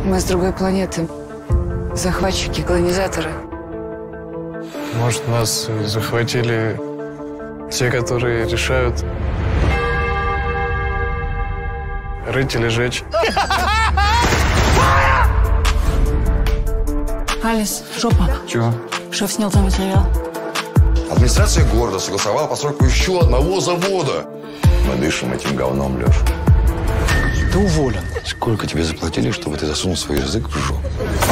Мы с другой планеты. Захватчики, колонизаторы. Может, нас захватили те, которые решают рыть или жечь. Алис, жопа. Чего? Шеф снял твой материал. Администрация города согласовала постройку еще одного завода. Мы дышим этим говном, Леш. Ты уволен. Сколько тебе заплатили, чтобы ты засунул свой язык в жопу?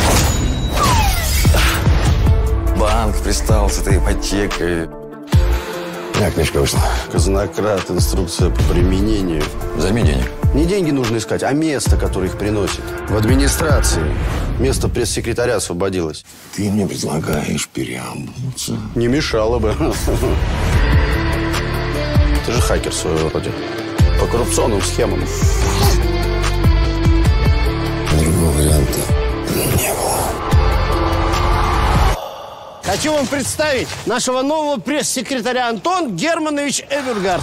Банк пристал с этой ипотекой. Книжка вышла. Казнократ, инструкция по применению. Займи денег. Не деньги нужно искать, а место, которое их приносит. В администрации. Место пресс-секретаря освободилось. Ты мне предлагаешь переобуться? Не мешало бы. Ты же хакер в своем роде. По коррупционным схемам. Другого варианта не было. Хочу вам представить нашего нового пресс-секретаря Антон Германович Эвергард.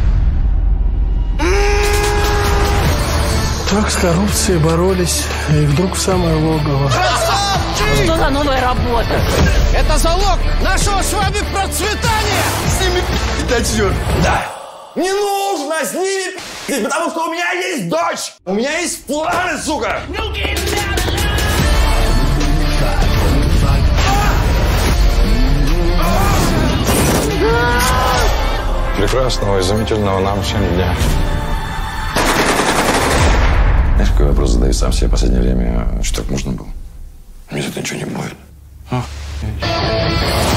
Так с коррупцией боролись, и вдруг в самое логово. Что за новая работа? Это залог нашего с вами процветания! С ними отсюда. Да. Не нужно с ними потому что у меня есть дочь. У меня есть планы, сука. Прекрасного, изумительного нам всем дня. Знаешь, какой вопрос задаю сам себе в последнее время? Что так можно было? Мне за это ничего не будет.